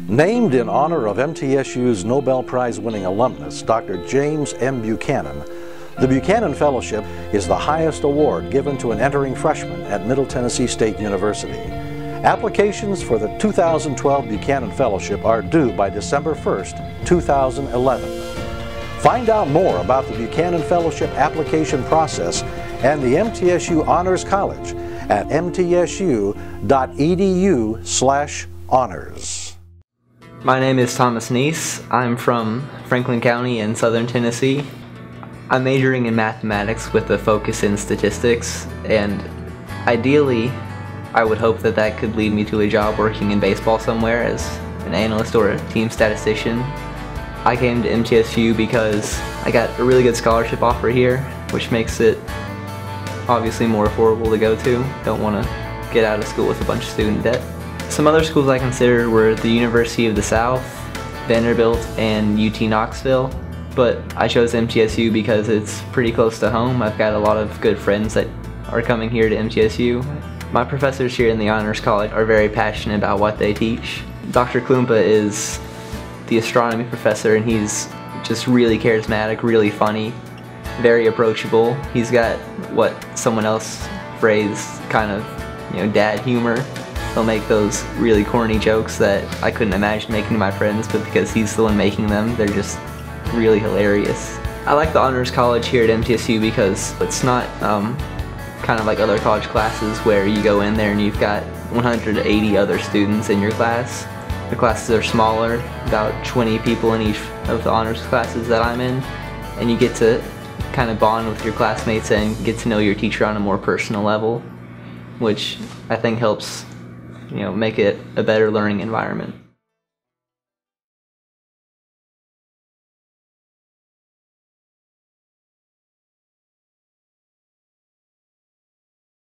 Named in honor of MTSU's Nobel Prize-winning alumnus, Dr. James M. Buchanan, the Buchanan Fellowship is the highest award given to an entering freshman at Middle Tennessee State University. Applications for the 2012 Buchanan Fellowship are due by December 1st, 2011. Find out more about the Buchanan Fellowship application process and the MTSU Honors College at mtsu.edu/honors. My name is Thomas Knies. I'm from Franklin County in southern Tennessee. I'm majoring in mathematics with a focus in statistics, and ideally I would hope that that could lead me to a job working in baseball somewhere as an analyst or a team statistician. I came to MTSU because I got a really good scholarship offer here, which makes it obviously more affordable to go to. Don't want to get out of school with a bunch of student debt. Some other schools I considered were the University of the South, Vanderbilt, and UT Knoxville, but I chose MTSU because it's pretty close to home. I've got a lot of good friends that are coming here to MTSU. My professors here in the Honors College are very passionate about what they teach. Dr. Klumpa is the astronomy professor, and he's just really charismatic, really funny, very approachable. He's got what someone else phrased kind of, dad humor. He'll make those really corny jokes that I couldn't imagine making to my friends, but because he's the one making them, they're just really hilarious. I like the Honors College here at MTSU because it's not kind of like other college classes where you go in there and you've got 180 other students in your class. The classes are smaller, about 20 people in each of the honors classes that I'm in, and you get to kind of bond with your classmates and get to know your teacher on a more personal level, which I think helps make it a better learning environment.